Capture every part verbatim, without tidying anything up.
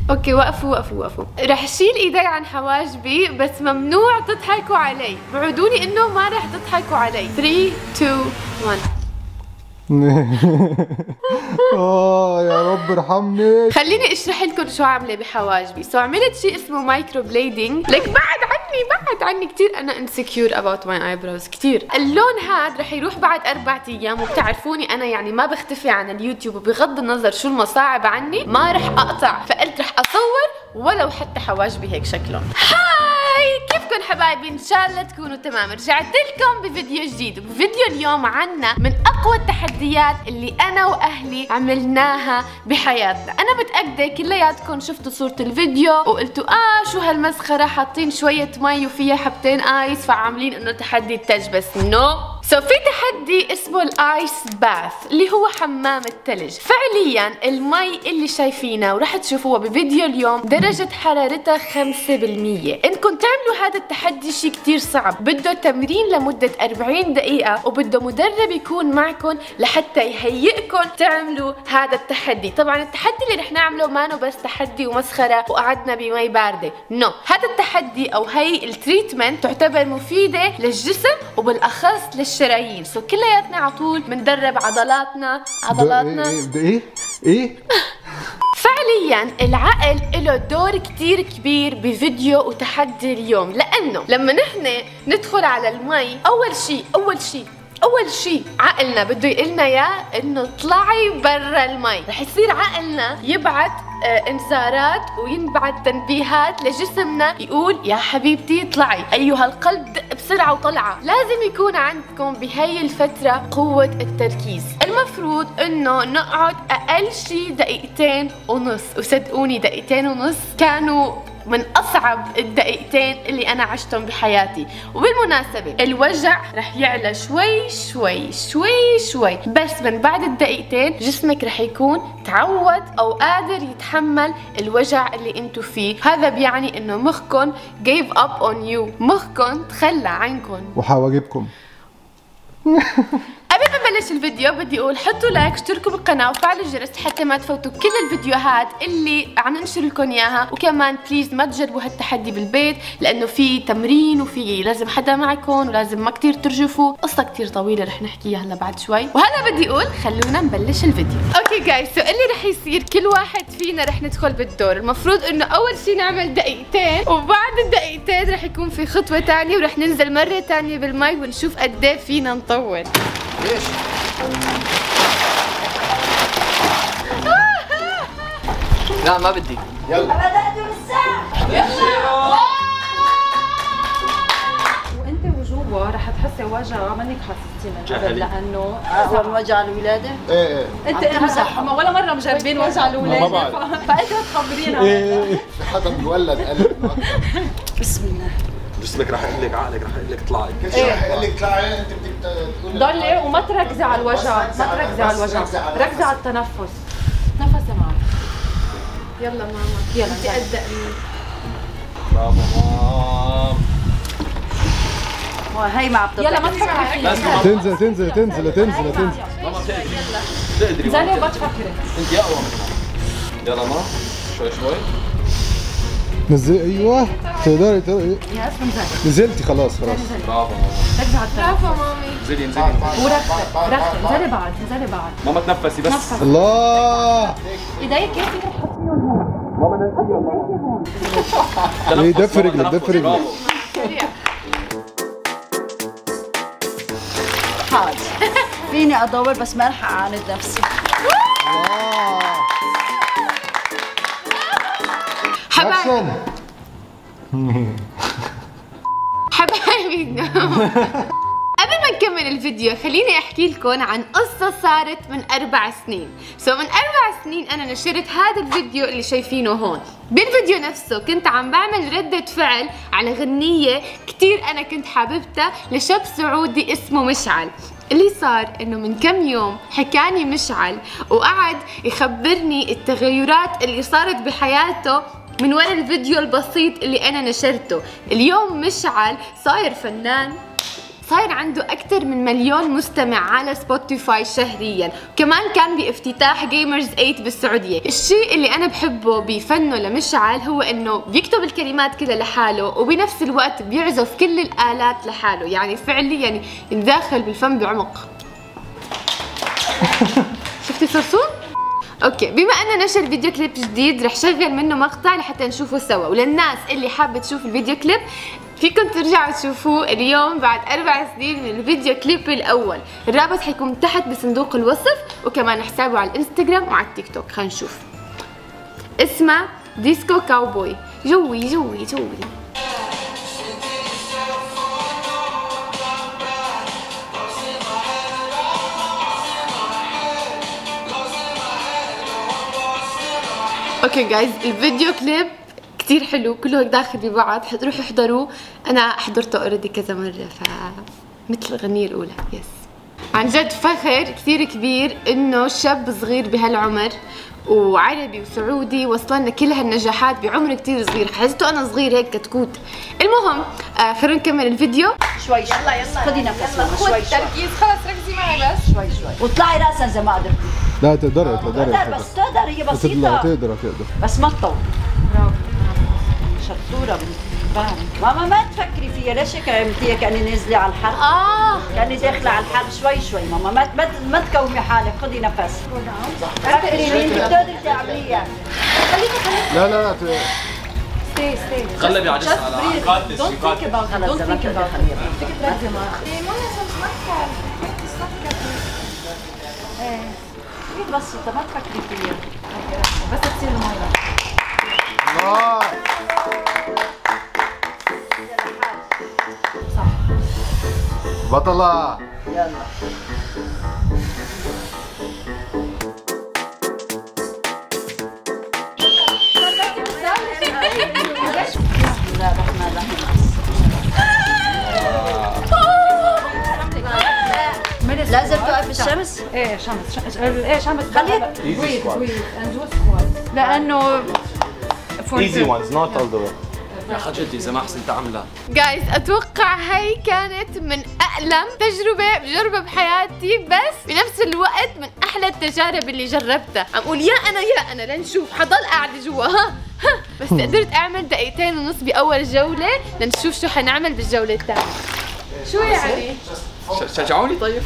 اوكي وقفوا وقفوا وقفوا. رح شيل ايدي عن حواجبي بس ممنوع تضحكوا علي، وعدوني انه ما رح تضحكوا علي. ثلاثة اثنين واحد. اه يا رب ارحمني. خليني اشرح لكم شو عامله بحواجبي. سو عملت شيء اسمه مايكرو بليدنج. لك بعد عني بعد عني كثير انا انسكيور اباوت ماي ايبروز كثير. اللون هاد رح يروح بعد اربع ايام، وبتعرفوني انا يعني ما بختفي عن اليوتيوب، وبغض النظر شو المصاعب عني ما رح اقطع، فقلت رح اصور ولو حتى حواجبي هيك شكلهم. هاي كيفكن حبايبي؟ ان شاء الله تكونوا تمام. رجعت لكم بفيديو جديد، وفيديو اليوم عنا من اقوى التحديات اللي انا واهلي عملناها بحياتنا. انا متاكده كلياتكم شفتوا صوره الفيديو وقلتوا اه شو هالمسخره، حاطين شويه مي وفيها حبتين ايس فعاملين انه تحدي التلج، بس نو. سو في تحدي اسمه الايس باث اللي هو حمام الثلج. فعليا المي اللي شايفينها ورح تشوفوها بفيديو اليوم درجة حرارتها خمسة بالمية. انكم تعملوا هذا التحدي شيء كتير صعب، بده تمرين لمدة أربعين دقيقة، وبده مدرب يكون معكم لحتى يهيئكم تعملوا هذا التحدي. طبعا التحدي اللي رح نعمله ما انه بس تحدي ومسخرة وقعدنا بمي باردة، نو no. هذا التحدي او هي التريتمنت تعتبر مفيدة للجسم وبالاخص للشخص الشرايين. سو كلياتنا على طول بندرب عضلاتنا عضلاتنا ده ايه ايه فعليا العقل له دور كتير كبير بفيديو وتحدي اليوم، لانه لما نحن ندخل على المي اول شيء اول شيء اول شيء عقلنا بده يقلنا اياه انه اطلعي برا المي. رح يصير عقلنا يبعت آه انذارات وينبعت تنبيهات لجسمنا يقول يا حبيبتي اطلعي، ايها القلب دق بسرعه وطلعه. لازم يكون عندكم بهي الفتره قوه التركيز. المفروض انه نقعد اقل شيء دقيقتين ونص، وصدقوني دقيقتين ونص كانوا من اصعب الدقيقتين اللي انا عشتهم بحياتي. وبالمناسبه الوجع رح يعلى شوي شوي شوي شوي، بس من بعد الدقيقتين جسمك رح يكون تعود او قادر يتحمل الوجع اللي انتو فيه. هذا بيعني انه مخكن gave up on you، مخكن تخلى عنكم وحواجبكم. قبل ما نبلش الفيديو بدي اقول حطوا لايك، اشتركوا بالقناه وفعلوا الجرس حتى ما تفوتوا كل الفيديوهات اللي عم ننشر لكم اياها. وكمان بليز ما تجربوا هالتحدي بالبيت لانه في تمرين وفي لازم حدا معكم ولازم ما كثير ترجفوا، قصه كثير طويله رح نحكيها هلا بعد شوي. وهلا بدي اقول خلونا نبلش الفيديو. اوكي جايز، سو اللي رح يصير كل واحد فينا رح ندخل بالدور. المفروض انه اول شيء نعمل دقيقتين، وبعد الدقيقتين رح يكون في خطوه ثانيه ورح ننزل مره ثانيه بالمي ونشوف قد ايه فينا نطول. ليش؟ لا ما بدي. يلا بدأت بالساعة. يلا وانت وجوبه رح تحسي وجع مانك حسستي من قبل، لانه اول وجع الولاده. ايه ايه انت تمزح ولا مره مجربين وجع الولاده، فانت تخبرينا. ايه في حدا بيولد قلب. بسم الله. جسمك رح يقول لك، عقلك رح يقول لك اطلعي، كل شيء رح يقول لك اطلعي. انت بدك تقولي ضلي وما تركزي على الوجع، ما تركزي على الوجع، ركزي على التنفس. تنفسي معي. يلا ماما يلا انت قد مني. برافو مام. هي ما عم تطلع. يلا ما تفكري فيها. تنزل تنزل تنزل تنزل تنزل. ماما بتقدري بتقدري انزلي وما تفكري. انت اقوى من ماما. يلا ماما شوي شوي نزل. ايوه تقدري تقدري. يا اسمع نزلي. نزلتي خلاص خلاص. برافو ماما. ركزي على التنفس. برافو مامي. انزلي انزلي انزلي. وركزي ركزي. انزلي بعد انزلي بعد. ماما تنفسي بس. نفسك. الله. ايديك كيف بدك تحطيهم هون؟ ماما نزليهم ماما. ايه دف رجلك دف رجلك. برافو. حاضر. فيني ادور بس ما الحق اعاند نفسي. حبايبي حبايبي قبل ما نكمل الفيديو خليني احكي لكم عن قصة صارت من اربع سنين. سو من اربع سنين انا نشرت هذا الفيديو اللي شايفينه هون. بالفيديو نفسه كنت عم بعمل ردة فعل على غنية كتير انا كنت حاببتها لشاب سعودي اسمه مشعل. اللي صار انه من كم يوم حكاني مشعل وقعد يخبرني التغيرات اللي صارت بحياته من وراء الفيديو البسيط اللي انا نشرته. اليوم مشعل صاير فنان، صاير عنده اكثر من مليون مستمع على سبوتيفاي شهريا، كمان كان بافتتاح جيمرز ثمانية بالسعوديه. الشيء اللي انا بحبه بفنه لمشعل هو انه بيكتب الكلمات كلها لحاله وبنفس الوقت بيعزف كل الالات لحاله، يعني فعليا يتداخل بالفن بعمق. شفتي صرصور؟ اوكي، بما انه نشر فيديو كليب جديد رح شغل منه مقطع لحتى نشوفه سوا، وللناس اللي حابه تشوف الفيديو كليب فيكم ترجعوا تشوفوه اليوم بعد اربع سنين من الفيديو كليب الاول. الرابط حيكون تحت بصندوق الوصف، وكمان حسابه على الانستغرام وعلى التيك توك. خلينا نشوف. اسمه ديسكو كاوبوي. جوي جوي جوي. اوكي جايز، الفيديو كليب كتير حلو، كله داخل ببعض، روحوا احضروه. انا حضرته اوريدي كذا مره، ف مثل الغنية الاولى. يس، عن جد فخر كثير كبير انه شاب صغير بهالعمر وعربي وسعودي وصلنا كل هالنجاحات بعمر كثير صغير. حسيته انا صغير هيك كتكوت. المهم آه خلينا نكمل الفيديو. شوي شوي يلا يلا خدي نفس شوي شوي تركيز، خلص ركزي معي بس. شوي شوي واطلعي راسا زي ما قدرتي. لا تقدري تقدري تقدر بس تقدر، هي تطلع، بسيطة تقدر تقدر بس ما تطول. شطورة بنتي. ماما ما تفكري فيها، ليش هيك عملتيها كأني نازلة على الحرب؟ اه كأني داخلة على الحرب. شوي شوي ماما، ما ما, ما تكومي حالك، خدي نفس. فكري مين بتقدري تعمليها. خليكي خليكي. لا لا لا stay stay. غلبي على جسمها. Don't think about it. Don't think about it. بدك تركزي معي. ايه بسيطة ما تفكري فيها. بس تصير المية. الله. بطلة. يلا. بسم الله الرحمن الرحيم. لازم توقف بالشمس؟ ايه شمس. ايه شمس. خليها breathe breathe and do squat. لانه easy ones not all the way. يا اخي جدي اذا ما حسنت اعملها. جايز اتوقع هي كانت من أألم تجربة بجربها بحياتي، بس بنفس الوقت من احلى التجارب اللي جربتها. عم اقول يا انا يا انا لنشوف، حضل قاعدة جوا ها ها بس قدرت اعمل دقيقتين ونص باول جولة، لنشوف شو حنعمل بالجولة الثانية. شو يعني؟ شجعوني طيب.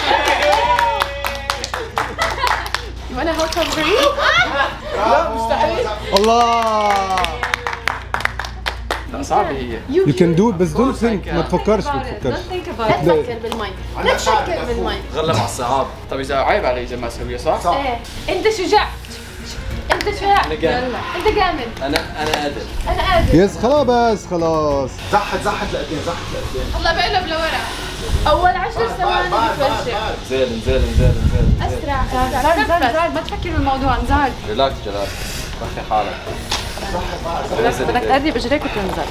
وانا هو تمرين؟ لا مستحيل. الله. لا صعبة هي. You can do بس don't think، ما تفكرش ما تفكرش. لا تفكر بالمي، لا تفكر بالمي. غلب على الصعاب. طيب اذا عيب علي اذا ما اسويها صح؟ صح. ايه انت شجاع. انت شجاع. انا جامد. انت جامد. انا انا قادر. انا قادر. يس خلاص بس خلاص. زحت زحت لقدام زحت لقدام. الله بقلب لورا. اول عشر ثواني بتوجع. نزال نزال نزال نزال. اسرع زاد زاد زاد ما تفكري بالموضوع. زاد ريلاكس جلال. رخي حالك. بدك تقرب اجريك وتنزل.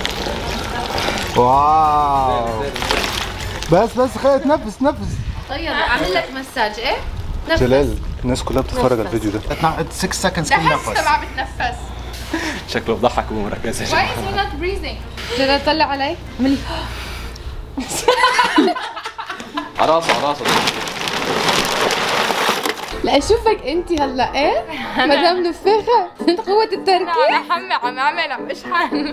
واو. بس بس خليها تنفس نفس. طيب اعمل لك مساج. ايه نفس. جلال الناس كلها بتتفرج على الفيديو ده. ستة سكندز كل لحس نفس. ما عم بتنفس. شكله بضحك ومو مركز. Why is he not breathing؟ جلال طلع علي. اعملي على راسه على راسه. لا اشوفك انت هلا. ايه مدام نفاخه قوة التركيز. انا حمي عم اعملها مش حن.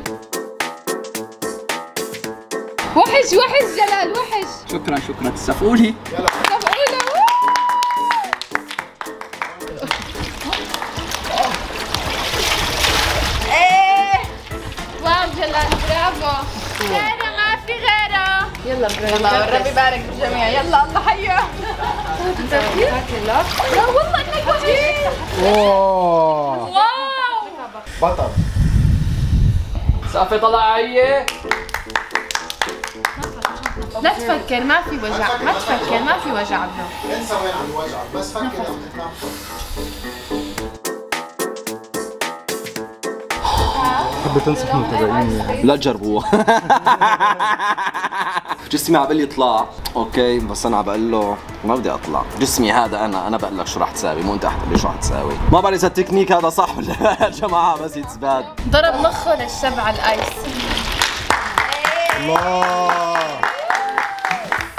وحش وحش جلال وحش. شكرا شكرا تسقفولي. طب قولوا. ايه واو جلال برافو. غيره ما في غيره. يلا يلا ربي يبارك بالجميع. يلا الله حيه. لا والله انك وحش. اوه. واو. بطل. سقفي طلع هي. لا تفكر ما في وجع، ما تفكر ما في وجع ابنه. انسى وين عم الوجع، بس فكر لما تتنفس. تحب تنصح المتابعين؟ لا تجربوها. جسمي عم بقول لي اطلع اوكي، بس انا عم بقول له ما بدي اطلع. جسمي هذا انا انا بقول لك شو راح تساوي، مو انت حتقول لي شو راح تساوي. ما بعرف اذا التكنيك هذا صح ولا لا يا جماعه، بس يتزباد. ضرب مخه للشب على الايس. الله.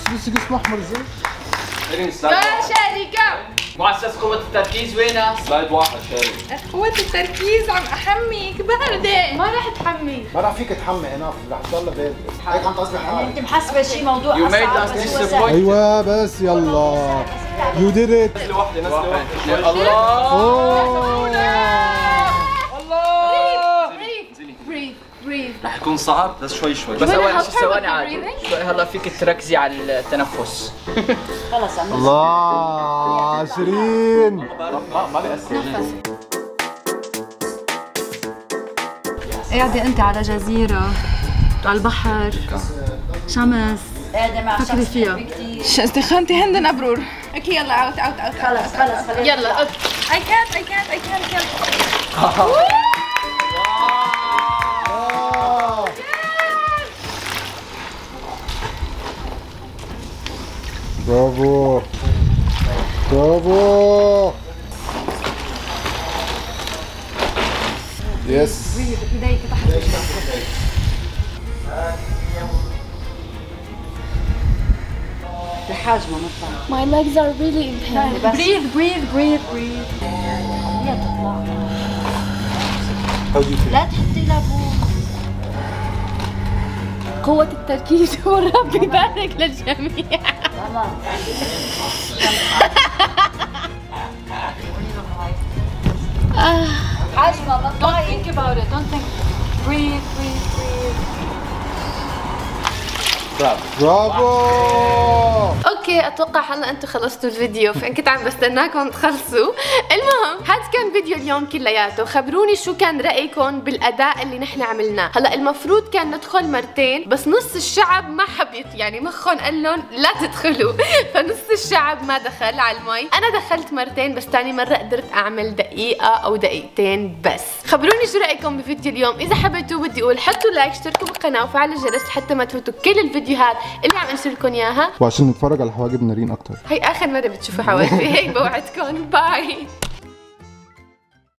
بس جسمه احمر ازاي؟ شيرين سلايد واحد. شركة مؤسس قوة التركيز وينها؟ سلايد واحد شيرين. قوة التركيز عم احميك باردة. ما رح تحمي. ما راح فيك تحمي اناف رح تضل بارد هيك عم تصبح يعني حالك انت محسبه شيء موضوع You made اصعب us بس هو سهل. disappointed. ايوه بس يلا يو ديد ات. نزلي واحدة نزلي واحدة. الله اوه بريث بريث. رح يكون صعب بس شوي شوي. بس وين اول هالحركة شي ثواني عادي. breathing؟ شوي هلا فيك تركزي على التنفس. خلص عم الله شيرين. ما ما بيأثر. قاعدة انت على جزيرة على البحر شمس قاعده مع فكري شخص فيها. بحبك كتير. استخانتي هندن ابرور. اوكي يلا اوت اوت اوت خلص خلص خلص يلا I can't I can't I can't I can't. برافو برافو يس. ايديك تحت. بحاجة ما نطلع. My legs are really in pain. بس breathe breathe breathe breathe. خليها تطلع. How do you feel? لا تحطي لبون. قوة التركيز والرب يبارك للجميع. خلاص. حاجة ما Don't نطلع. think about it. Don't think. Breathe breathe breathe. برافو. اوكي اتوقع هلا انتم خلصتوا الفيديو فان كنت عم بستناكم تخلصوا. المهم هذا كان فيديو اليوم كلياته. خبروني شو كان رايكم بالاداء اللي نحن عملناه. هلا المفروض كان ندخل مرتين بس نص الشعب ما حب يط- يعني مخهم قال لهم لا تدخلوا فنص الشعب ما دخل على المي. انا دخلت مرتين بس ثاني مره قدرت اعمل دقيقه او دقيقتين بس. خبروني شو رايكم بفيديو اليوم. اذا حبيتوا بدي اقول حطوا لايك اشتركوا بالقناه وفعلوا الجرس حتى ما تفوتوا كل الفيديوهات اللي عم انشر لكم اياها. وعشان نتفرج على حواجب نارين اكتر. هي اخر مره بتشوفوا حواجبي. هيك بوعدكم. باي.